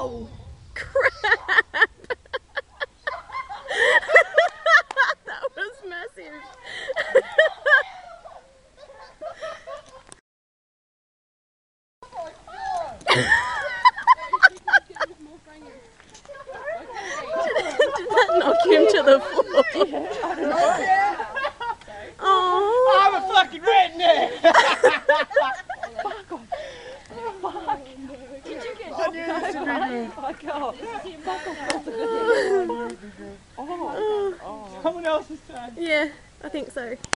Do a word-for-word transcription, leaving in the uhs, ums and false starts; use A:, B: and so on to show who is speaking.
A: Oh, crap! That was massive. Did that knock him to the floor? Oh,
B: I'm a fucking redneck!
C: Did you get
B: I knew this would be good.
C: Fuck off.
B: Someone else's turn.
A: yeah, I think so.